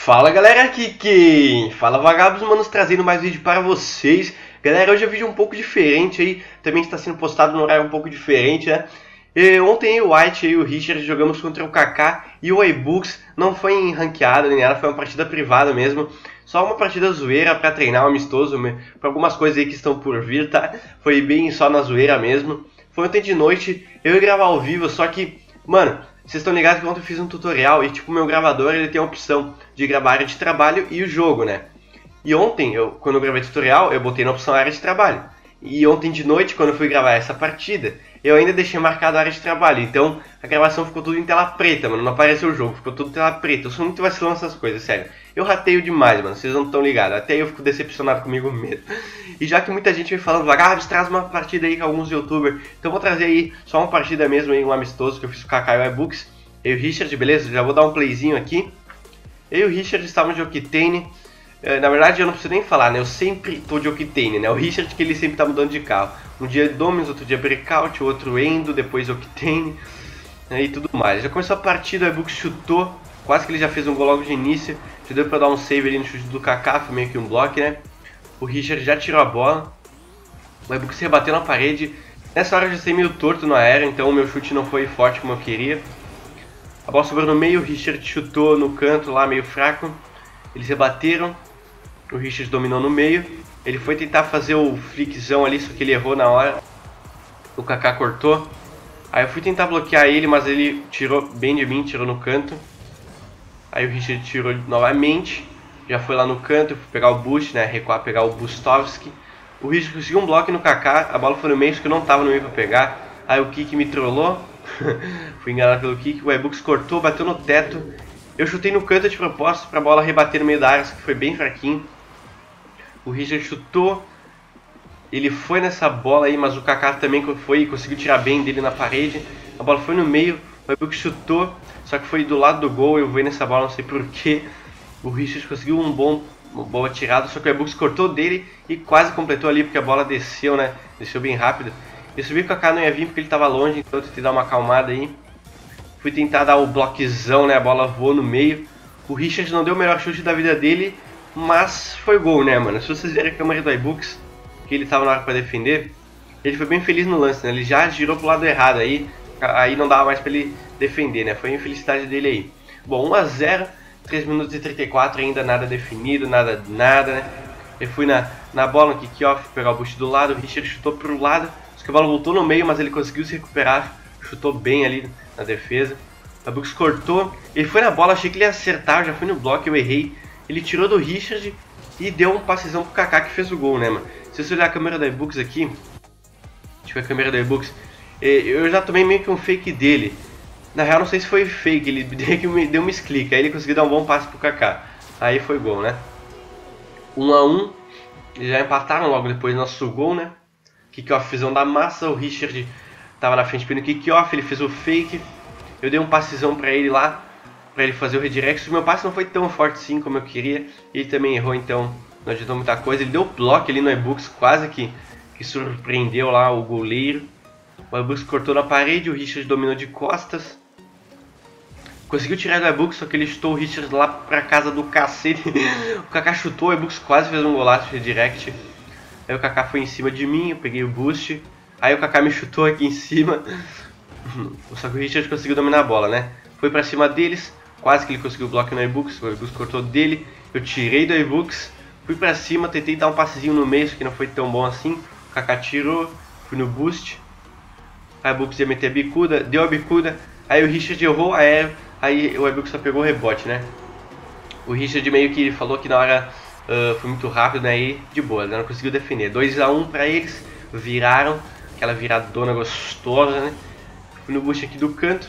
Fala galera, aqui quem fala Vagabos, manos, trazendo mais vídeo para vocês. Galera, hoje é um vídeo um pouco diferente aí, também está sendo postado num horário um pouco diferente, né? Ontem o White e o Richard jogamos contra o Kaká e o iBooks. Não foi em ranqueada nem nada, foi uma partida privada mesmo. Só uma partida zoeira para treinar, um amistoso, para algumas coisas aí que estão por vir, tá? Foi bem só na zoeira mesmo. Foi ontem de noite, eu ia gravar ao vivo, só que, mano, vocês estão ligados que ontem eu fiz um tutorial e tipo, o meu gravador ele tem a opção de gravar área de trabalho e o jogo, né? E ontem, quando eu gravei o tutorial, eu botei na opção área de trabalho. E ontem de noite, quando eu fui gravar essa partida, eu ainda deixei marcado a área de trabalho. Então, a gravação ficou tudo em tela preta, mano. Não apareceu o jogo, ficou tudo em tela preta. Eu sou muito vacilão nessas coisas, sério. Eu rateio demais, mano. Vocês não estão ligados. Até eu fico decepcionado comigo mesmo. E já que muita gente vem falando, Vagabos, traz uma partida aí com alguns youtubers. Então eu vou trazer aí só uma partida mesmo aí, um amistoso que eu fiz com o Kaká e o iBooks. Eu e o Richard, beleza? Já vou dar um playzinho aqui. Eu e o Richard estávamos de Octane. Na verdade eu não preciso nem falar, né? Eu sempre tô de Octane, né? O Richard que ele sempre tá mudando de carro. Um dia Dominus, outro dia Breakout, outro Endo, depois Octane, né? E tudo mais. Já começou a partida, o iBooks chutou. Quase que ele já fez um gol logo de início. Já deu pra dar um save ali no chute do Kaká, foi meio que um bloco, né? O Richard já tirou a bola. O iBooks rebateu na parede. Nessa hora eu já sei meio torto no aéreo, então o meu chute não foi forte como eu queria. A bola sobrou no meio, o Richard chutou no canto lá, meio fraco. Eles rebateram. O Richard dominou no meio. Ele foi tentar fazer o flickzão ali, só que ele errou na hora. O Kaká cortou. Aí eu fui tentar bloquear ele, mas ele tirou bem de mim, tirou no canto. Aí o Richard tirou novamente. Já foi lá no canto, fui pegar o boost, né? Recuar, pegar o Bustovski. O Richard conseguiu um bloco no Kaká. A bola foi no meio, só que eu não tava no meio pra pegar. Aí o Kik me trollou. Fui enganado pelo Kik. O iBooks cortou, bateu no teto. Eu chutei no canto de propósito pra bola rebater no meio da área, só que foi bem fraquinho. O Richard chutou, ele foi nessa bola aí, mas o Kaká também foi e conseguiu tirar bem dele na parede. A bola foi no meio, o iBooks chutou, só que foi do lado do gol, eu voei nessa bola, não sei porquê. O Richard conseguiu uma boa tirada, só que o iBooks cortou dele e quase completou ali, porque a bola desceu, né? Desceu bem rápido. Eu subi que o Kaká não ia vir porque ele estava longe, então eu tentei dar uma acalmada aí. Fui tentar dar o bloquezão, né? A bola voou no meio. O Richard não deu o melhor chute da vida dele, mas foi gol, né, mano? Se vocês verem a câmera do iBooks, que ele tava na hora pra defender, ele foi bem feliz no lance, né? Ele já girou pro lado errado, aí não dava mais pra ele defender, né? Foi a infelicidade dele aí. Bom, 1 a 0, 3 minutos e 34, ainda nada definido, nada, né? Eu fui na bola, no kick-off, pegar o boost do lado, o Richard chutou pro lado, só que a bola voltou no meio, mas ele conseguiu se recuperar, chutou bem ali na defesa. O iBooks cortou, ele foi na bola, achei que ele ia acertar, eu já fui no bloco, eu errei. Ele tirou do Richard e deu um passezão pro Kaká que fez o gol, né, mano? Se você olhar a câmera do iBooks aqui, deixa eu ver a câmera do iBooks, eu já tomei meio que um fake dele. Na real, não sei se foi fake, ele deu um misclick, aí ele conseguiu dar um bom passe pro Kaká. Aí foi gol, né? 1 a 1, eles já empataram logo depois do nosso gol, né? Kickoff fizão da massa, o Richard tava na frente pelo kickoff, ele fez o fake. Eu dei um passezão pra ele lá, pra ele fazer o redirect. O meu passe não foi tão forte assim como eu queria. Ele também errou, então não adiantou muita coisa. Ele deu bloco ali no iBooks, quase que surpreendeu lá o goleiro. O iBooks cortou na parede, o Richard dominou de costas. Conseguiu tirar do iBooks, só que ele chutou o Richard lá pra casa do cacete. O Kaká chutou, o iBooks quase fez um golaço de redirect. Aí o Kaká foi em cima de mim, eu peguei o boost. Aí o Kaká me chutou aqui em cima. Só que o Richard conseguiu dominar a bola, né? Foi pra cima deles, quase que ele conseguiu o bloco no iBooks. O iBooks cortou dele, eu tirei do iBooks, fui pra cima, tentei dar um passezinho no meio, que não foi tão bom assim. O Kaká tirou, fui no boost. Aí o iBooks ia meter a bicuda, deu a bicuda. Aí o Richard errou, aí o iBooks só pegou o rebote, né? O Richard meio que falou que na hora foi muito rápido, né? E de boa, né? Não conseguiu defender. 2 a 1 pra eles, viraram, aquela viradona gostosa, né? Fui no boost aqui do canto.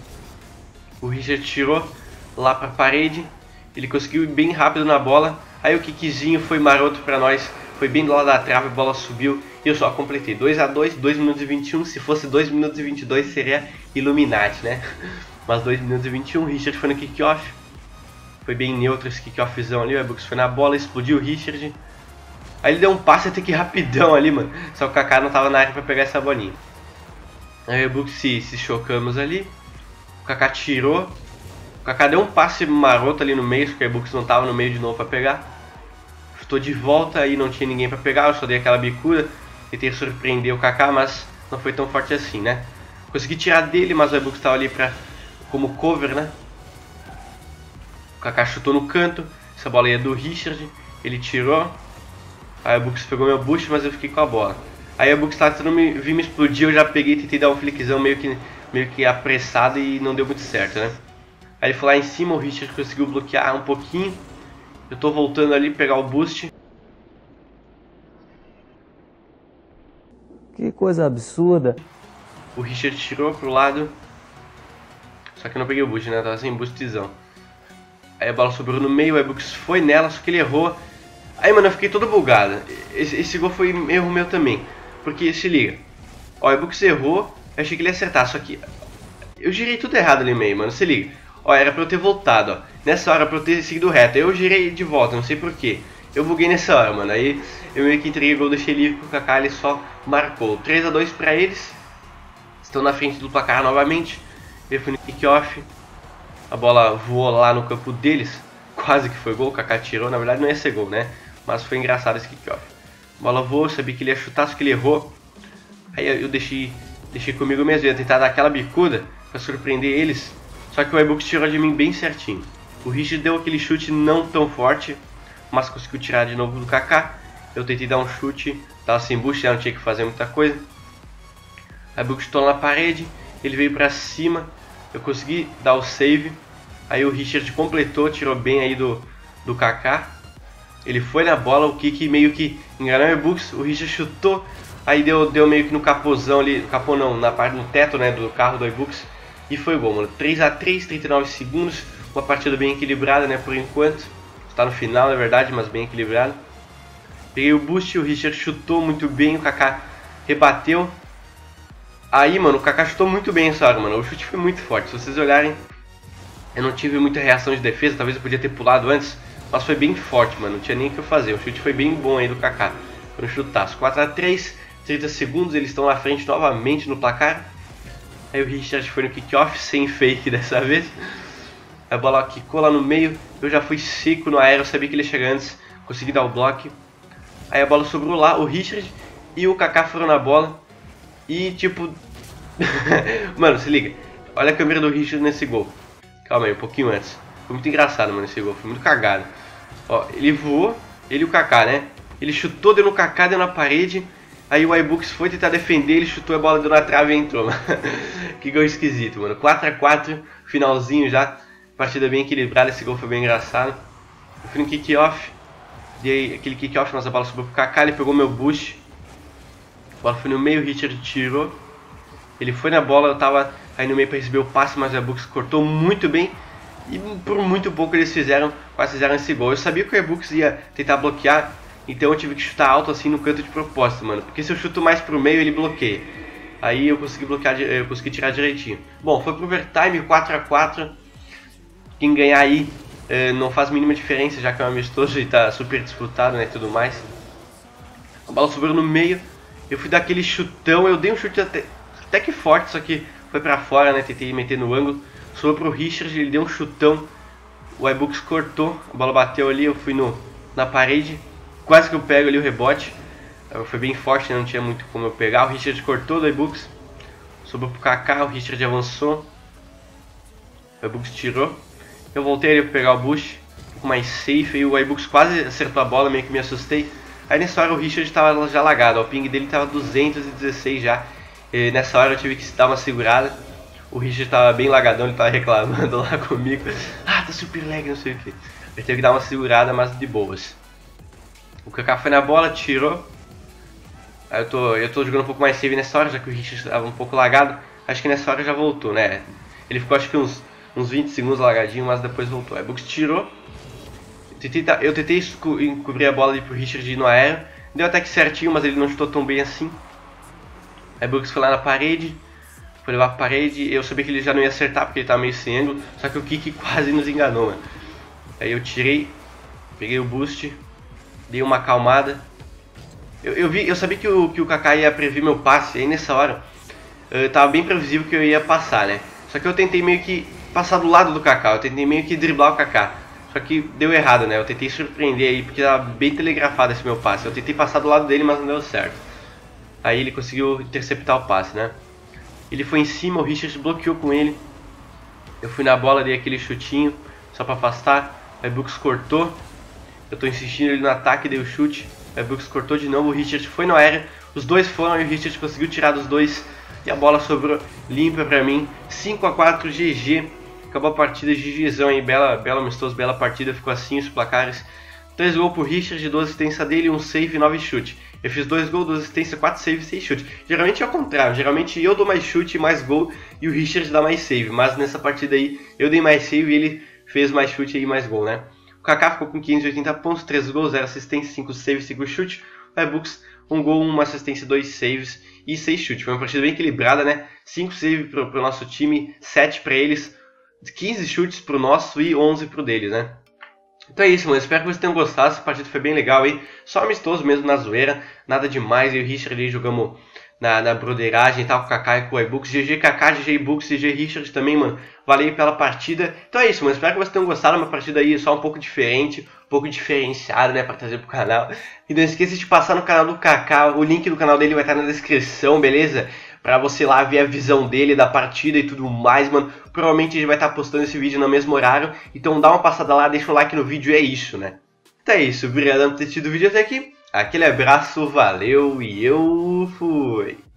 O Richard tirou lá pra parede. Ele conseguiu ir bem rápido na bola. Aí o kickzinho foi maroto pra nós. Foi bem do lado da trave, a bola subiu. E eu só completei 2 a 2, 2 minutos e 21. Se fosse 2 minutos e 22 seria Illuminati, né? Mas 2 minutos e 21, o Richard foi no kickoff. Foi bem neutro esse kickoffzão ali. O iBooks foi na bola, explodiu o Richard. Aí ele deu um passe até que rapidão ali, mano. Só que o Kaká não tava na área pra pegar essa bolinha. Aí o iBooks se chocamos ali. O Kaká tirou. O Kaká deu um passe maroto ali no meio, só que o iBooks não tava no meio de novo pra pegar. Chutou de volta e não tinha ninguém pra pegar, eu só dei aquela bicuda. Tentei surpreender o Kaká, mas não foi tão forte assim, né? Consegui tirar dele, mas o iBooks tava ali como cover, né? O Kaká chutou no canto, essa bola ia do Richard, ele tirou. Aí o iBooks pegou meu boost, mas eu fiquei com a bola. Aí o iBooks tava tentando vir me explodir, eu já peguei e tentei dar um flickzão meio que apressado e não deu muito certo, né? Aí ele foi lá em cima, o Richard conseguiu bloquear um pouquinho. Eu tô voltando ali pegar o boost. Que coisa absurda. O Richard tirou pro lado. Só que eu não peguei o boost, né? Eu tava sem boostzão. Aí a bola sobrou no meio, o iBooks foi nela, só que ele errou. Aí, mano, eu fiquei todo bugado. Esse gol foi erro meu também. Porque, se liga. Ó, o iBooks errou, eu achei que ele ia acertar, só que eu girei tudo errado ali no meio, mano, se liga. Ó, era pra eu ter voltado, ó. Nessa hora, pra eu ter seguido reto. Eu girei de volta, não sei porquê. Eu buguei nessa hora, mano. Aí eu meio que entreguei o gol, deixei livre pro Kaká, ele só marcou. 3 a 2 pra eles. Estão na frente do placar novamente. Eu fui no kickoff. A bola voou lá no campo deles. Quase que foi gol, o Kaká tirou. Na verdade não ia ser gol, né? Mas foi engraçado esse kickoff. A bola voou, eu sabia que ele ia chutar, só que ele errou. Aí eu deixei comigo mesmo. Eu ia tentar dar aquela bicuda pra surpreender eles. Só que o iBooks tirou de mim bem certinho. O Richard deu aquele chute não tão forte, mas conseguiu tirar de novo do Kaká. Eu tentei dar um chute, tava sem boost, não tinha que fazer muita coisa. O iBooks chutou na parede, ele veio pra cima. Eu consegui dar o save. Aí o Richard completou, tirou bem aí do Kaká. Ele foi na bola, o kick meio que enganou o iBooks. O Richard chutou, aí deu meio que no capôzão ali, capô não, na parte do teto, né, do carro do iBooks. E foi gol, mano. 3 a 3, 39 segundos. Uma partida bem equilibrada, né, por enquanto. Está no final, na verdade, mas bem equilibrado. Peguei o boost, o Richard chutou muito bem, o Kaká rebateu. Aí, mano, o Kaká chutou muito bem essa hora, mano. O chute foi muito forte. Se vocês olharem, eu não tive muita reação de defesa. Talvez eu podia ter pulado antes, mas foi bem forte, mano. Não tinha nem o que eu fazer. O chute foi bem bom aí do Kaká. Foi um chutaço. 4 a 3, 30 segundos. Eles estão na frente novamente no placar. Aí o Richard foi no kickoff, sem fake dessa vez. A bola quicou lá no meio. Eu já fui seco no aéreo, sabia que ele ia chegar antes. Consegui dar o bloco. Aí a bola sobrou lá. O Richard e o Kaká foram na bola. E tipo... mano, se liga. Olha a câmera do Richard nesse gol. Calma aí, um pouquinho antes. Foi muito engraçado, mano, esse gol. Foi muito cagado. Ó, ele voou. Ele e o Kaká, né? Ele chutou, deu no Kaká, deu na parede. Aí o iBooks foi tentar defender, ele chutou a bola, deu na trave e entrou. Que gol esquisito, mano. 4 a 4, finalzinho já. Partida bem equilibrada, esse gol foi bem engraçado. Eu fui no kickoff. Dei aquele kickoff, mas a bola subiu pro Kaká, ele pegou meu boost. A bola foi no meio, o Richard tirou. Ele foi na bola, eu tava aí no meio para receber o passe, mas o iBooks cortou muito bem. E por muito pouco eles quase fizeram esse gol. Eu sabia que o iBooks ia tentar bloquear. Então eu tive que chutar alto assim no canto de propósito, mano. Porque se eu chuto mais pro meio, ele bloqueia. Aí eu consegui bloquear, eu consegui tirar direitinho. Bom, foi pro overtime, 4 a 4. Quem ganhar aí não faz mínima diferença, já que é um amistoso e tá super disputado, né, e tudo mais. A bola sobrou no meio. Eu fui dar aquele chutão, eu dei um chute até que forte, só que foi pra fora, né, tentei meter no ângulo. Sobrou pro Richard, ele deu um chutão. O iBooks cortou, a bola bateu ali, eu fui na parede. Quase que eu pego ali o rebote. Foi bem forte, né? Não tinha muito como eu pegar. O Richard cortou do iBooks. Sobrou pro Kaká, o Richard avançou. O iBooks tirou. Eu voltei ali pra pegar o boost. Um pouco mais safe. E o iBooks quase acertou a bola, meio que me assustei. Aí nessa hora o Richard tava já lagado. Ó, o ping dele tava 216 já. E nessa hora eu tive que dar uma segurada. O Richard tava bem lagadão, ele tava reclamando lá comigo. Ah, tá super lag, não sei o que. Eu tive que dar uma segurada, mas de boas. O Kaká foi na bola, tirou. Aí eu tô jogando um pouco mais save nessa hora, já que o Richard estava um pouco lagado. Acho que nessa hora já voltou, né? Ele ficou acho que uns 20 segundos lagadinho, mas depois voltou. Aí o iBooks tirou. Eu tentei encobrir a bola ali pro Richard ir no aéreo. Deu até que certinho, mas ele não chutou tão bem assim. Aí o iBooks foi lá na parede. Foi levar pra parede. Eu sabia que ele já não ia acertar porque ele tava meio sem ângulo. Só que o kick quase nos enganou, mano. Aí eu tirei. Peguei o boost. Dei uma acalmada. Eu sabia que o Kaká ia prever meu passe. Aí nessa hora tava bem previsível que eu ia passar, né? Só que eu tentei meio que passar do lado do Kaká, eu tentei meio que driblar o Kaká. Só que deu errado, né? Eu tentei surpreender aí, porque tava bem telegrafado esse meu passe. Eu tentei passar do lado dele, mas não deu certo. Aí ele conseguiu interceptar o passe, né? Ele foi em cima, o Richard bloqueou com ele. Eu fui na bola, dei aquele chutinho, só pra afastar. O Ibux cortou. Eu tô insistindo ali no ataque, dei o chute. O Ibux cortou de novo, o Richard foi na aérea. Os dois foram e o Richard conseguiu tirar dos dois. E a bola sobrou limpa pra mim. 5 a 4, GG. Acabou a partida, GGzão aí, bela amistoso, bela partida. Ficou assim os placares. 3 gols pro Richard, 2 assistências dele, 1 save e 9 chute. Eu fiz 2 gols, 2 assistências, 4 save e 6 chute. Geralmente é o contrário, geralmente eu dou mais chute e mais gol e o Richard dá mais save. Mas nessa partida aí eu dei mais save e ele fez mais chute e mais gol, né? O Kaká ficou com 580 pontos, 3 gols, 0 assistência, 5 saves, 5 chute. O Ibux, 1 gol, 1 assistência, 2 saves e 6 chute. Foi uma partida bem equilibrada, né? 5 saves pro nosso time, 7 para eles, 15 chutes pro nosso e 11 pro deles, né? Então é isso, mano. Espero que vocês tenham gostado. Essa partida foi bem legal aí. Só amistoso mesmo, na zoeira. Nada demais. Eu e o Richard ali jogamos na broderagem e tal, com o Kaká e com o Ibux. GG Kaká, GG Ibux, GG Richard também, mano. Valeu pela partida. Então é isso, mano. Espero que vocês tenham gostado. Uma partida aí só um pouco diferente, um pouco diferenciada, né, pra trazer pro canal. E não esqueça de passar no canal do Kaká. O link do canal dele vai estar na descrição, beleza? Pra você lá ver a visão dele da partida e tudo mais, mano. Provavelmente ele vai estar postando esse vídeo no mesmo horário. Então dá uma passada lá, deixa um like no vídeo e é isso, né? Então é isso, obrigado por ter assistido o vídeo até aqui. Aquele abraço, valeu e eu fui!